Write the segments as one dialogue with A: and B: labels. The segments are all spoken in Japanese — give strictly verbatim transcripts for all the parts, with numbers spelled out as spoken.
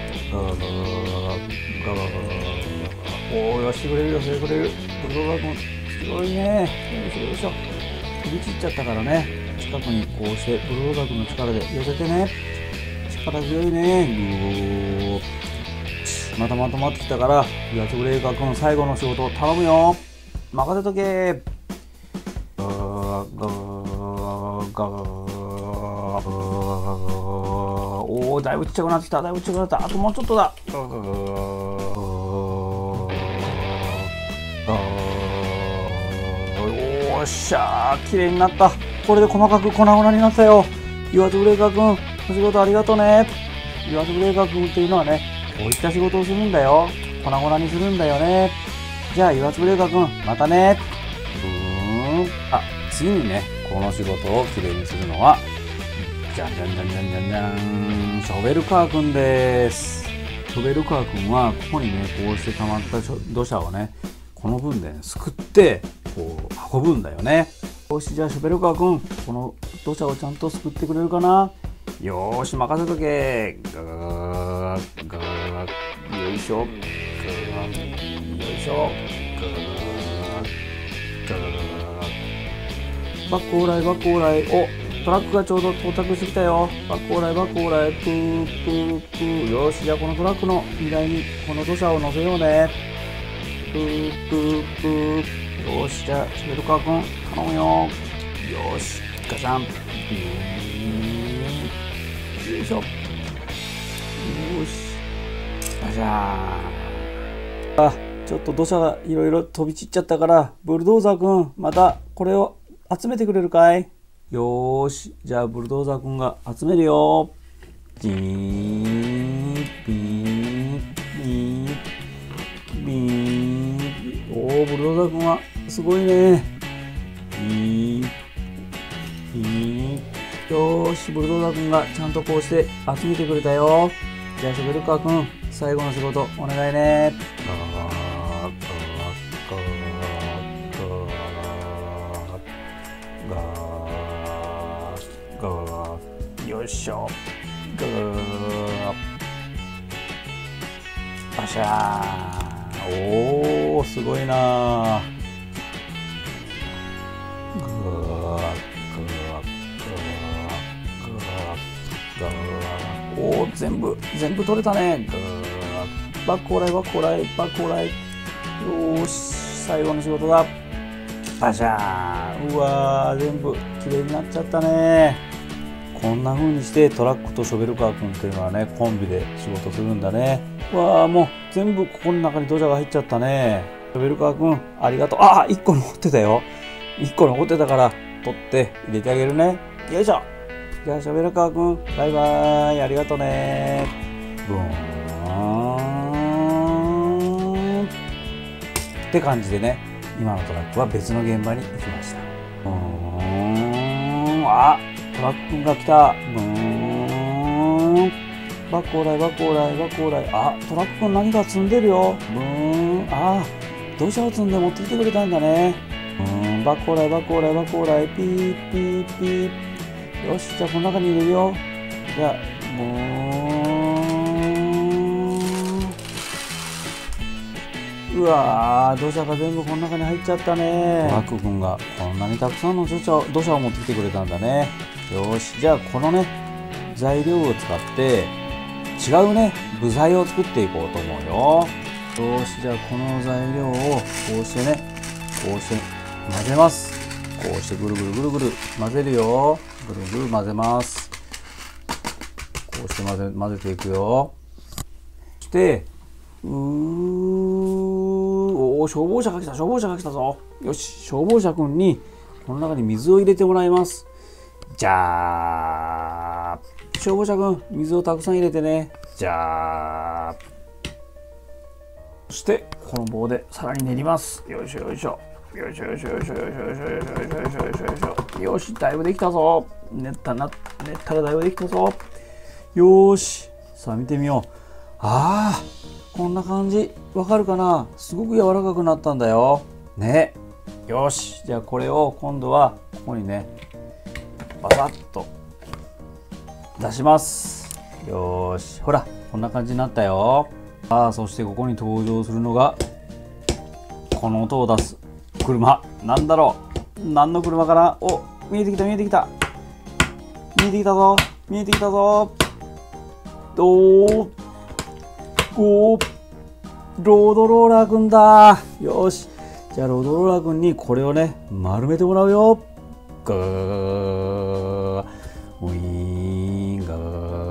A: ガーガーガーガーガー。おお、よしてくれる、よしてくれる。ブルドーザー君すごいね。よいしょよいしょ。飛び散っちゃったからね、近くにこうしてブルドーザー君の力で寄せてね。力強いね。ぐー、またまとまってきたから、ヤツブレーカー君最後の仕事頼むよ。任せとけ。ガーガーガー。おお、だいぶちっちゃくなってきた。だいぶちっちゃくなった。あともうちょっとだ。よっしゃー、綺麗になった。これで細かく粉々になったよ。岩津ブレーカー君、お仕事ありがとうね。岩津ブレーカー君っていうのはね、こういった仕事をするんだよ。粉々にするんだよね。じゃあ岩津ブレーカー君、またね。ブーン。あ、次にね、この仕事をきれいにするのは、じゃんじゃんじゃんじゃんじゃんじゃん、ショベルカー君です。ショベルカー君はここにね、こうして溜まった土砂をね、この分で、ね、すくってこう運ぶんだよね。よし、じゃあショベルカー君、この土砂をちゃんとすくってくれるかな。よーし、任せとけ。ガーガー、よいしょ、ガー、よいしょ、ガーガー、バックオーライ、バックオーライ。お、トラックがちょうど到着してきたよ。バックオーライ、バックオーライ。プープープー。よし、じゃあこのトラックの荷台にこの土砂を乗せようね。プープープー。よし、じゃあショベルカー君頼むよ。よし、ガシャン。よいしょ。よし、ガシャン。あ、ちょっと土砂がいろいろ飛び散っちゃったから、ブルドーザー君、またこれを集めてくれるかい？よーし、じゃあブルドーザー君が集めるよ。ジーン、ビーン、ビーン、ビーン。おー、ブルドーザー君はすごいね。ビーン、ビーン。よーし、ブルドーザー君がちゃんとこうして集めてくれたよ。じゃあショベルカー君、最後の仕事お願いね。よいしょ。ガー。 バシャー。おー、すごいなー。ぐーぐーぐーぐーぐー。おー、全部全部取れたね。ぐーバックオーライバックオーライバックオーライ。よーし、最後の仕事だ。バシャー。うわー、全部きれいになっちゃったね。こんな風にしてトラックとショベルカー君っていうのはね、コンビで仕事するんだね。わあ、もう全部ここの中に土砂が入っちゃったね。ショベルカー君、ありがとう。ああ、いっこ残ってたよ。いっこ残ってたから取って入れてあげるね。よいしょ。じゃあショベルカー君、バイバイ、ありがとうね。ブーンって感じでね、今のトラックは別の現場に行きました。ブーン、あ、トラック君が来た。ブーン、バックオーライバックオーライバックオーライ。あ、トラック君何か積んでるよ。ブーン、あ、土砂を積んで持ってきてくれたんだね。ブーン、バックオーライバックオーライバックオーライ。ピーピーピー。よし、じゃあこの中に入れるよ。じゃあ、ブーン。うわー、土砂が全部この中に入っちゃったね。トラック君がこんなにたくさんの土砂を土砂を持ってきてくれたんだね。よし、じゃあこのね、材料を使って違うね、部材を作っていこうと思うよ。よし、じゃあこの材料をこうしてね、こうして混ぜます。こうしてぐるぐるぐるぐる混ぜるよ。ぐるぐる混ぜます。こうして混ぜ混ぜていくよ。そしてうーおー、消防車が来た、消防車が来たぞ。よし、消防車くんにこの中に水を入れてもらいます。じゃあ消防車くん、水をたくさん入れてね。じゃあそしてこの棒でさらに練ります。よいしょよいしょよいしょよいしょよいしょよいしょよいしょよいしょよいしょよいしょよいしょ。よし、だいぶできたぞ。練ったな、練ったらだいぶできたぞ。よーし、さあ見てみよう。ああ、こんな感じ、わかるかな。すごく柔らかくなったんだよね。よし、じゃあこれを今度はここにね、バサッと出します。よーし、ほらこんな感じになったよ。さあ、そしてここに登場するのがこの音を出す車。なんだろう、何の車かな。お、見えてきた見えてきた見えてきたぞ見えてきたぞ。おーおー、ロードローラーくんだ。よし、じゃあロードローラーくんにこれをね丸めてもらうよ。ガーウィーンガー。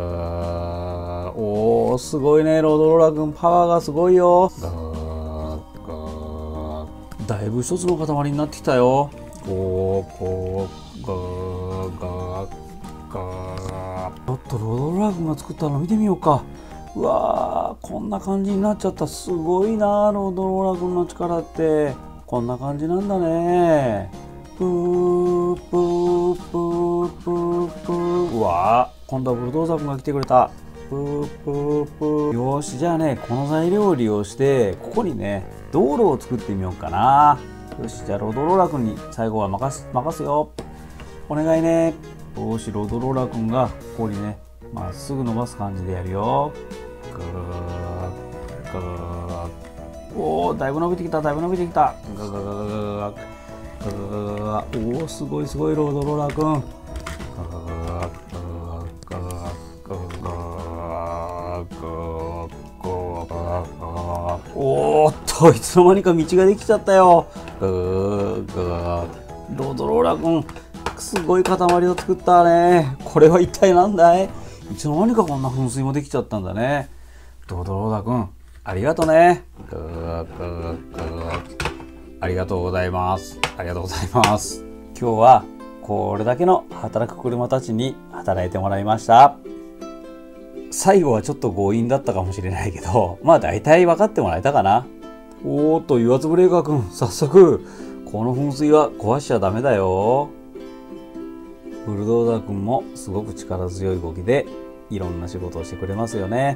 A: おー、すごいね、ロードローラーくん、パワーがすごいよ。ガーガー。だいぶ一つの塊になってきたよ。こうこうガーガーガー。ちょっとロードローラーくんが作ったの見てみようか。うわー、こんな感じになっちゃった。すごいな、ロードローラーくんの力ってこんな感じなんだね。プープープープープー。うわー、今度はブルドーザーくんが来てくれた。プープープー。よし、じゃあね、この材料を利用してここにね道路を作ってみようかな。よし、じゃあロードローラーくんに最後は任す任すよ。お願いね。よし、ロードローラーくんがここにねまっすぐ伸ばす感じでやるよ。ぐーぐー。おお、だいぶ伸びてきた、だいぶ伸びてきた。ぐーぐーぐーぐーぐー。おお、すごいすごい、ロードローラーくん。ぐーぐーぐーぐーぐーぐーぐー。おーっと、いつの間にか道ができちゃったよ。ぐーぐー。ロードローラーくん、すごい塊を作ったね。これは一体なんだい。いつの間にかこんな噴水もできちゃったんだね。ロードローラーくん、ありがとね。ぐーぐーぐー。ありがとうございます。ありがとうございます。今日はこれだけの働く車たちに働いてもらいました。最後はちょっと強引だったかもしれないけど、まあ大体分かってもらえたかな。おーっと、油圧ブレーカーくん、早速この噴水は壊しちゃダメだよ。ブルドーザーくんもすごく力強い動きでいろんな仕事をしてくれますよね。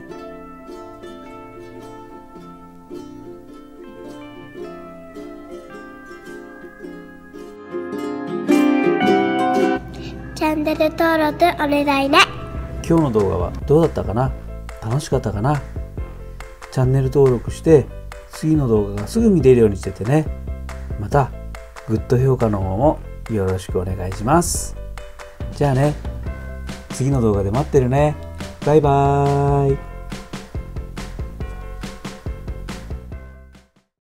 B: チャンネル登録お願いね。
A: 今日の動画はどうだったかな。楽しかったかな。 チャンネル登録して次の動画がすぐ見れるようにしててね。またグッド評価の方もよろしくお願いします。じゃあね、次の動画で待ってるね。バイバーイ。